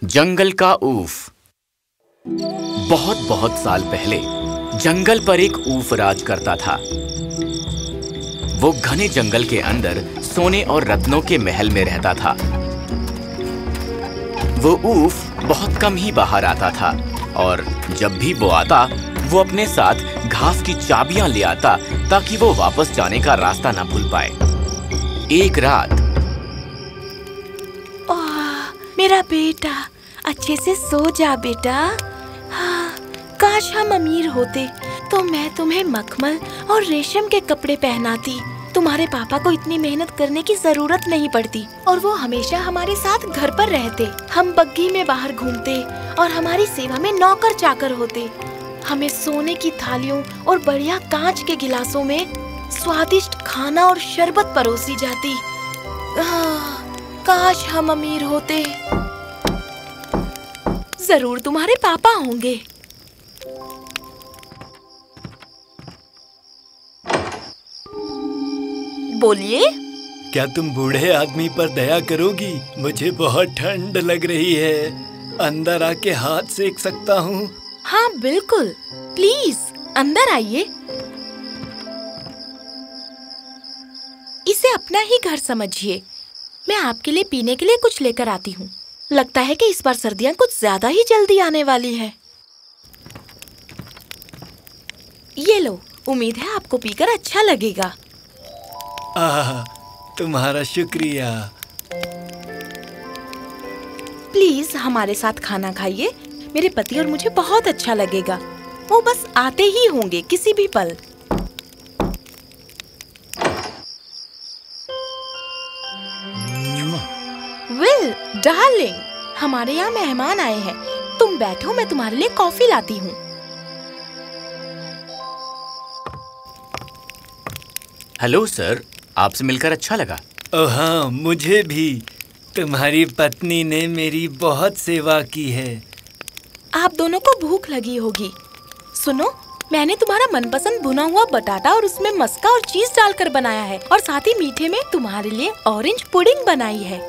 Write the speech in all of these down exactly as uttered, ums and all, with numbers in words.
जंगल का ऊफ। बहुत बहुत साल पहले जंगल पर एक ऊफ राज करता था। वो घने जंगल के अंदर सोने और रत्नों के महल में रहता था। वो ऊफ बहुत कम ही बाहर आता था और जब भी वो आता वो अपने साथ घास की चाबियां ले आता ताकि वो वापस जाने का रास्ता ना भूल पाए। एक रात, ओह, मेरा बेटा, अच्छे से सो जा बेटा। हाँ, काश हम अमीर होते तो मैं तुम्हें मखमल और रेशम के कपड़े पहनाती। तुम्हारे पापा को इतनी मेहनत करने की जरूरत नहीं पड़ती और वो हमेशा हमारे साथ घर पर रहते। हम बग्घी में बाहर घूमते और हमारी सेवा में नौकर चाकर होते। हमें सोने की थालियों और बढ़िया कांच के गिलासों में स्वादिष्ट खाना और शरबत परोसी जाती। आह, काश हम अमीर होते। जरूर तुम्हारे पापा होंगे। बोलिए। क्या तुम बूढ़े आदमी पर दया करोगी? मुझे बहुत ठंड लग रही है। अंदर आके हाथ सेक सकता हूँ? हाँ बिल्कुल, प्लीज अंदर आइए। इसे अपना ही घर समझिए। मैं आपके लिए पीने के लिए कुछ लेकर आती हूँ। लगता है कि इस बार सर्दियाँ कुछ ज्यादा ही जल्दी आने वाली हैं। ये लो, उम्मीद है आपको पीकर अच्छा लगेगा। आह, तुम्हारा शुक्रिया। प्लीज हमारे साथ खाना खाइए। मेरे पति और मुझे बहुत अच्छा लगेगा। वो बस आते ही होंगे किसी भी पल। विल, डार्लिंग, हमारे यहाँ मेहमान आए हैं। तुम बैठो, मैं तुम्हारे लिए कॉफी लाती हूँ। हेलो सर, आपसे मिलकर अच्छा लगा। ओह हाँ, मुझे भी। तुम्हारी पत्नी ने मेरी बहुत सेवा की है। आप दोनों को भूख लगी होगी। सुनो, मैंने तुम्हारा मनपसंद भुना हुआ बटाटा और उसमें मस्का और चीज डालकर बनाया है और साथ ही मीठे में तुम्हारे लिए ऑरेंज पुडिंग बनाई है।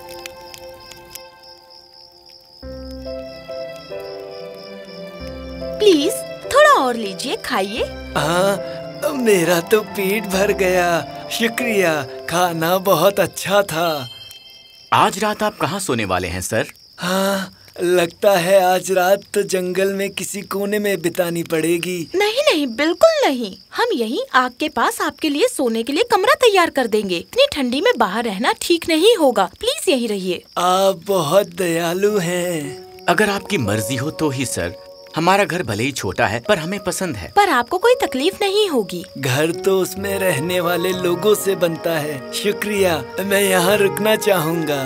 प्लीज थोड़ा और लीजिए, खाइए। हाँ, मेरा तो पेट भर गया। शुक्रिया, खाना बहुत अच्छा था। आज रात आप कहाँ सोने वाले हैं सर? हाँ, लगता है आज रात तो जंगल में किसी कोने में बितानी पड़ेगी। नहीं नहीं, बिल्कुल नहीं। हम यहीं आग के पास आपके लिए सोने के लिए कमरा तैयार कर देंगे। इतनी ठंडी में बाहर रहना ठीक नहीं होगा। प्लीज यहीं रहिए। आप बहुत दयालु हैं। अगर आपकी मर्जी हो तो ही सर। हमारा घर भले ही छोटा है पर हमें पसंद है। पर आपको कोई तकलीफ नहीं होगी। घर तो उसमें रहने वाले लोगों से बनता है। शुक्रिया, मैं यहाँ रुकना चाहूँगा।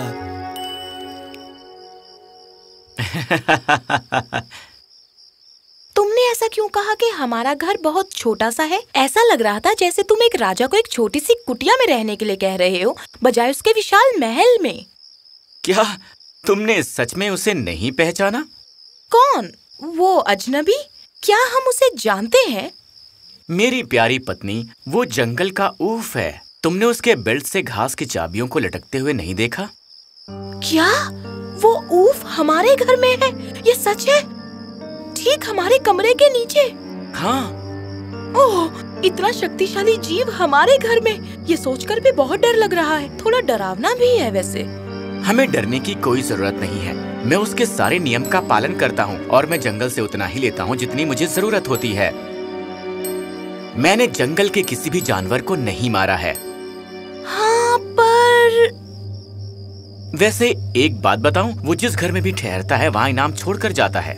तुमने ऐसा क्यों कहा कि हमारा घर बहुत छोटा सा है? ऐसा लग रहा था जैसे तुम एक राजा को एक छोटी सी कुटिया में रहने के लिए कह रहे हो, बजाय उसके विशाल महल में। क्या तुमने सच में उसे नहीं पहचाना? कौन? वो अजनबी? क्या हम उसे जानते हैं? मेरी प्यारी पत्नी, वो जंगल का ऊफ है। तुमने उसके बेल्ट से घास की चाबियों को लटकते हुए नहीं देखा? क्या वो ऊफ हमारे घर में है? ये सच है? ठीक हमारे कमरे के नीचे? हाँ। ओह, इतना शक्तिशाली जीव हमारे घर में, ये सोचकर भी बहुत डर लग रहा है। थोड़ा डरावना भी है वैसे। हमें डरने की कोई जरूरत नहीं है। मैं उसके सारे नियम का पालन करता हूँ और मैं जंगल से उतना ही लेता हूँ जितनी मुझे जरूरत होती है। मैंने जंगल के किसी भी जानवर को नहीं मारा है। हाँ, पर वैसे एक बात बताऊं, वो जिस घर में भी ठहरता है वहाँ इनाम छोड़कर जाता है।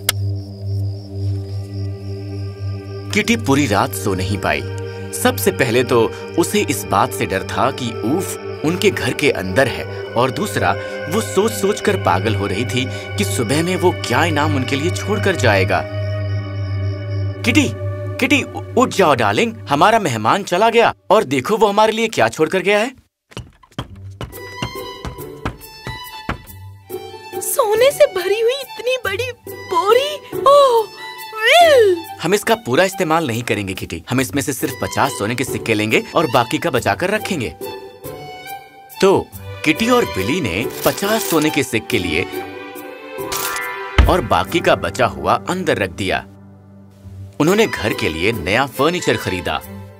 किटी पूरी रात सो नहीं पाई। सबसे पहले तो उसे इस बात से डर था कि ऊफ उनके घर के अंदर है और दूसरा वो सोच सोच कर पागल हो रही थी कि सुबह में वो क्या इनाम उनके लिए छोड़कर जाएगा। किटी, किटी उठ जाओ डार्लिंग, हमारा मेहमान चला गया और देखो वो हमारे लिए क्या छोड़कर गया है। सोने से भरी हुई इतनी बड़ी बोरी। Oh Will! हम इसका पूरा इस्तेमाल नहीं करेंगे किटी। हम इसमें से सिर्फ पचास सोने के सिक्के लेंगे और बाकी का बचाकर रखेंगे। तो किटी और बिली ने पचास सोने के सिक्के लिए और बाकी का बचा हुआ अंदर रख दिया। उन्होंने घर के लिए नया फर्नीचर खरीदा।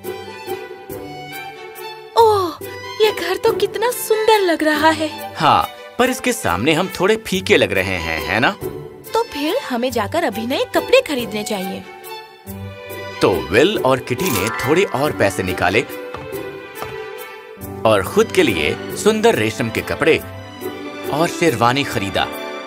ओह, ये घर तो कितना सुंदर लग रहा है। हाँ, पर इसके सामने हम थोड़े फीके लग रहे हैं, है ना? तो फिर हमें जाकर अभी नए कपड़े खरीदने चाहिए। तो विल और किटी ने थोड़े और पैसे निकाले और खुद के लिए सुंदर रेशम के कपड़े और शेरवानी खरीदा।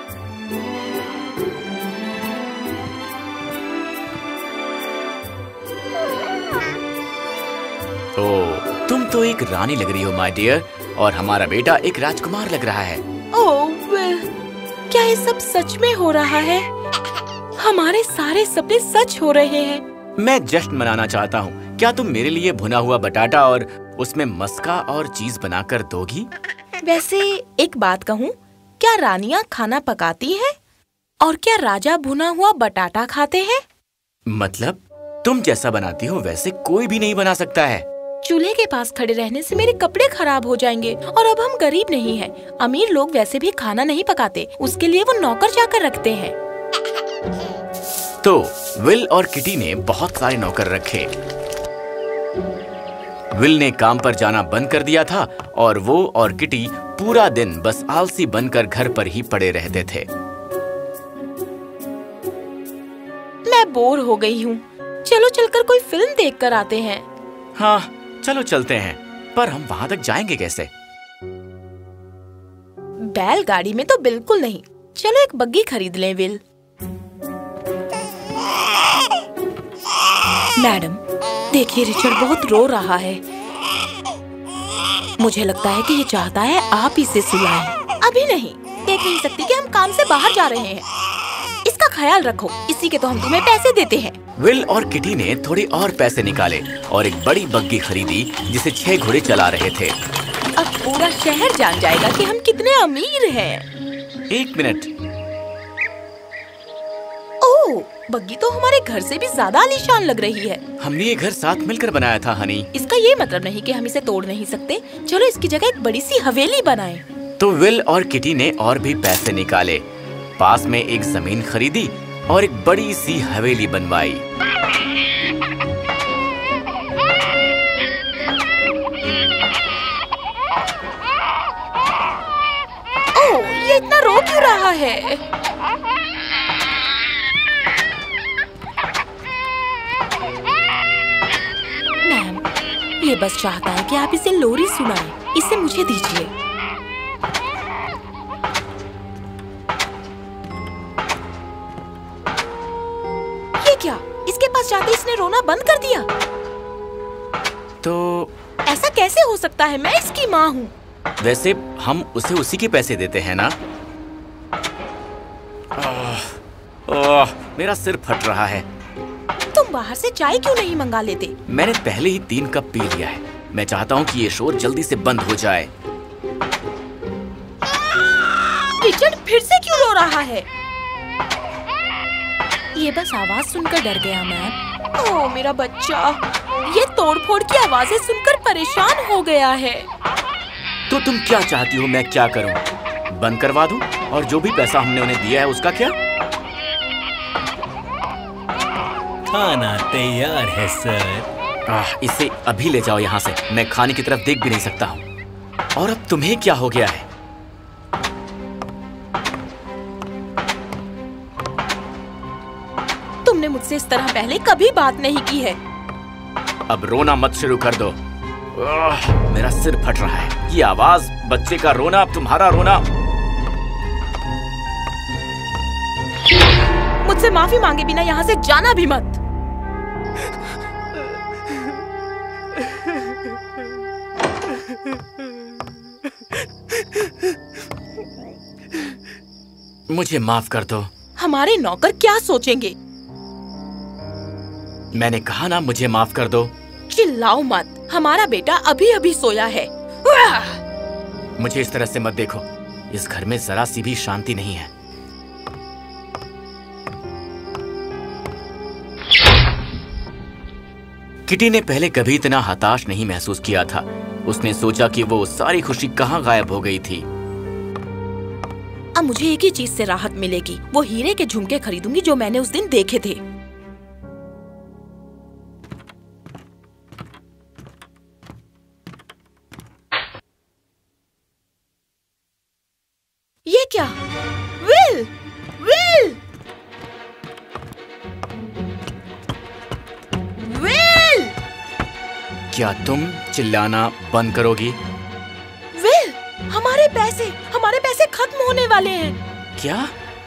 ओह, तुम तो एक रानी लग रही हो माय डियर, और हमारा बेटा एक राजकुमार लग रहा है। ओह विल, क्या ये सब सच में हो रहा है? हमारे सारे सपने सच हो रहे हैं। मैं जश्न मनाना चाहता हूँ। क्या तुम मेरे लिए भुना हुआ बटाटा और उसमें मस्का और चीज बनाकर दोगी? वैसे एक बात कहूँ, क्या रानियाँ खाना पकाती हैं? और क्या राजा भुना हुआ बटाटा खाते हैं? मतलब तुम जैसा बनाती हो वैसे कोई भी नहीं बना सकता है। चूल्हे के पास खड़े रहने से मेरे कपड़े खराब हो जाएंगे, और अब हम गरीब नहीं हैं। अमीर लोग वैसे भी खाना नहीं पकाते, उसके लिए वो नौकर जाकर रखते हैं। तो विल और किटी ने बहुत सारे नौकर रखे। विल ने काम पर जाना बंद कर दिया था और वो और किटी पूरा दिन बस आलसी बनकर घर पर ही पड़े रहते थे। मैं बोर हो गई हूँ। चलो चलकर कोई फिल्म देखकर आते हैं। हाँ, चलो चलते हैं, पर हम वहाँ तक जाएंगे कैसे? बैलगाड़ी में तो बिल्कुल नहीं। चलो एक बग्गी खरीद लें विल। मैडम, देखिए रिचर्ड बहुत रो रहा है। मुझे लगता है कि ये चाहता है आप इसे सुलाएं। अभी नहीं, देख नहीं सकती कि हम काम से बाहर जा रहे हैं। इसका ख्याल रखो, इसी के तो हम तुम्हें पैसे देते हैं। विल और किटी ने थोड़े और पैसे निकाले और एक बड़ी बग्गी खरीदी जिसे छह घोड़े चला रहे थे। अब पूरा शहर जान जाएगा कि हम कितने अमीर हैं। एक मिनट। ओह, बग्गी तो हमारे घर से भी ज्यादा आलीशान लग रही है। हमने ये घर साथ मिलकर बनाया था हनी। इसका ये मतलब नहीं कि हम इसे तोड़ नहीं सकते। चलो इसकी जगह एक बड़ी सी हवेली बनाएं। तो विल और किटी ने और भी पैसे निकाले, पास में एक जमीन खरीदी और एक बड़ी सी हवेली बनवाई। ओह, ये इतना रो क्यों रहा है? मैम, ये बस चाहता है कि आप इसे लोरी सुनाएं। इसे मुझे दीजिए। ये क्या? इसके पास जाते इसने रोना बंद कर दिया। तो ऐसा कैसे हो सकता है? मैं इसकी माँ हूँ। वैसे हम उसे उसी के पैसे देते हैं ना? आह, आह, मेरा सिर फट रहा है। तुम बाहर से चाय क्यों नहीं मंगा लेते? मैंने पहले ही तीन कप पी लिया है। मैं चाहता हूँ कि ये शोर जल्दी से बंद हो जाए। रिचर्ड फिर से क्यों रो रहा है? ये बस आवाज सुनकर डर गया मैम। ओह मेरा बच्चा, ये तोड़फोड़ की आवाजें सुनकर परेशान हो गया है। तो तुम क्या चाहती हो मैं क्या करूं? बंद करवा दूं? और जो भी पैसा हमने उन्हें दिया है उसका क्या? खाना तैयार है सर। आह, इसे अभी ले जाओ यहाँ से। मैं खाने की तरफ देख भी नहीं सकता हूँ। और अब तुम्हें क्या हो गया है? तुमने मुझसे इस तरह पहले कभी बात नहीं की है। अब रोना मत शुरू कर दो। आह, मेरा सिर फट रहा है। ये आवाज, बच्चे का रोना, अब तुम्हारा रोना। मुझसे माफी मांगे बिना यहाँ से जाना भी मत। मुझे माफ कर दो। हमारे नौकर क्या सोचेंगे? मैंने कहा ना, मुझे माफ कर दो। चिल्लाओ मत, हमारा बेटा अभी अभी सोया है। मुझे इस तरह से मत देखो। इस घर में जरा सी भी शांति नहीं है। किटी ने पहले कभी इतना हताश नहीं महसूस किया था। उसने सोचा कि वो सारी खुशी कहाँ गायब हो गई थी। अब मुझे एक ही चीज से राहत मिलेगी, वो हीरे के झुमके खरीदूंगी जो मैंने उस दिन देखे थे। ये क्या? विल! विल! विल! क्या तुम चिल्लाना बंद करोगी? विल! हमारे पैसे, हमारे पैसे खत्म होने वाले हैं। क्या?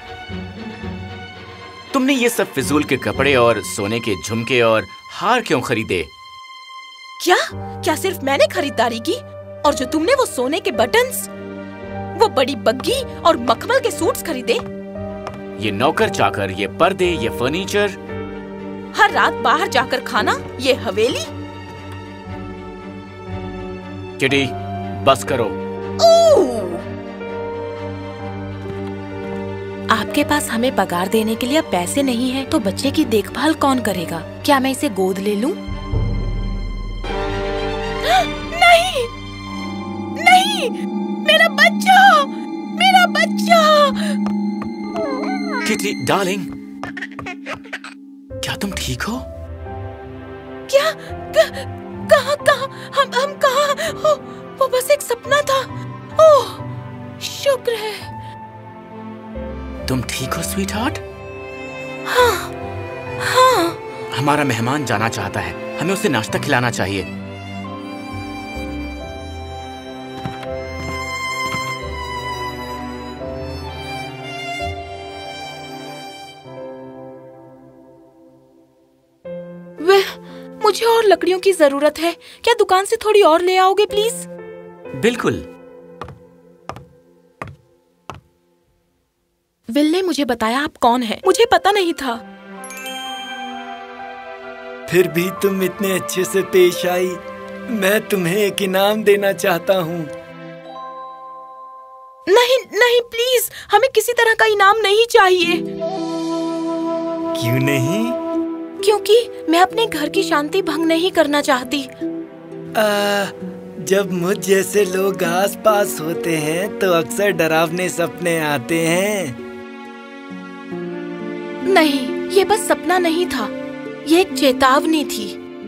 तुमने ये सब फिजूल के कपड़े और सोने के झुमके और हार क्यों खरीदे? क्या? क्या सिर्फ मैंने खरीदारी की? और जो तुमने वो सोने के बटन्स, वो बड़ी बग्गी और मखमल के सूट्स खरीदे? ये नौकर चाकर, ये पर्दे, ये फर्नीचर, हर रात बाहर जाकर खाना, ये हवेली। किटी, बस करो। आपके पास हमें पगार देने के लिए अब पैसे नहीं है, तो बच्चे की देखभाल कौन करेगा? क्या मैं इसे गोद ले लूं? नहीं, नहीं, मेरा बच्चा, मेरा बच्चा। किटी डार्लिंग, क्या तुम ठीक हो? क्या? कहाँ कहाँ हम हम कहाँ? ओ, वो बस एक सपना था। ओह, शुक्र है। तुम ठीक हो स्वीट हार्ट? हाँ, हाँ। हमारा मेहमान जाना चाहता है, हमें उसे नाश्ता खिलाना चाहिए। मुझे और लकड़ियों की जरूरत है। क्या दुकान से थोड़ी और ले आओगे प्लीज? बिल्कुल। विल ने मुझे बताया आप कौन हैं। मुझे पता नहीं था। फिर भी तुम इतने अच्छे से पेश आई। मैं तुम्हें एक इनाम देना चाहता हूँ। नहीं नहीं, प्लीज, हमें किसी तरह का इनाम नहीं चाहिए। क्यों नहीं? क्योंकि मैं अपने घर की शांति भंग नहीं करना चाहती। आ, जब मुझ जैसे लोग आस पास होते हैं तो अक्सर डरावने सपने आते हैं। नहीं, ये बस सपना नहीं था, ये एक चेतावनी थी।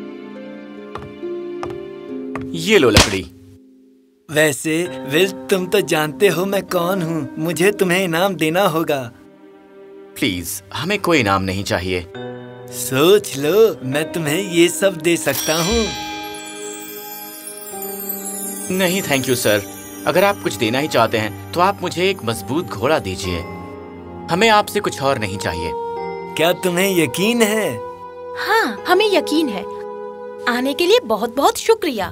ये लो लकड़ी। वैसे विल, तुम तो जानते हो मैं कौन हूँ। मुझे तुम्हें इनाम देना होगा। प्लीज, हमें कोई इनाम नहीं चाहिए। सोच लो, मैं तुम्हें ये सब दे सकता हूँ। नहीं थैंक यू सर, अगर आप कुछ देना ही चाहते हैं तो आप मुझे एक मजबूत घोड़ा दीजिए। हमें आपसे कुछ और नहीं चाहिए। क्या तुम्हें यकीन है? हाँ, हमें यकीन है। आने के लिए बहुत बहुत शुक्रिया।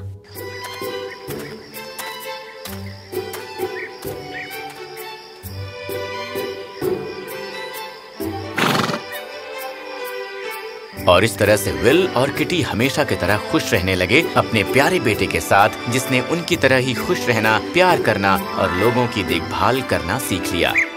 और इस तरह से विल और किटी हमेशा की तरह खुश रहने लगे अपने प्यारे बेटे के साथ, जिसने उनकी तरह ही खुश रहना, प्यार करना और लोगों की देखभाल करना सीख लिया।